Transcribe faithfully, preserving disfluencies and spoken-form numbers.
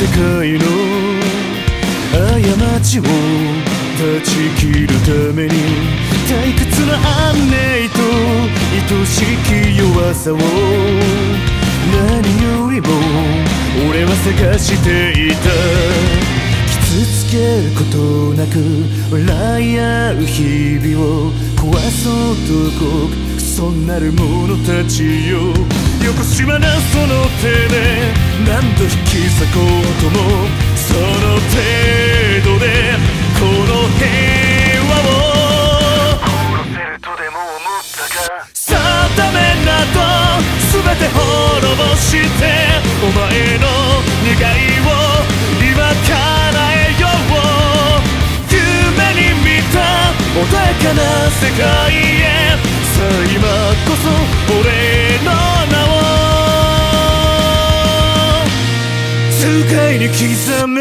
世界の過ちを断ち切るために退屈な安寧と愛しき弱さを何よりも俺は探していた。傷つけることなく笑い合う日々を壊そうと動くクソなる者たちよ。よこしまなその手で何度引き裂こうともその程度でこの平和を殺せるとでも思ったか。さあダメなど全て滅ぼしてお前の願いを今叶えよう。夢に見た穏やかな世界へさあ今こそ俺の名を痛快に刻む